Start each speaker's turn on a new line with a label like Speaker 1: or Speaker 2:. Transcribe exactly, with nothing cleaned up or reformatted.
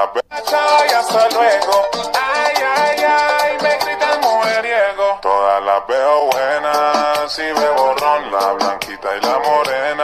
Speaker 1: las veo. Chao y hasta luego. Ay, ay, ay, me gritan mujeriego. Todas las veo buenas, si bebo ron, la blanquita y la morena.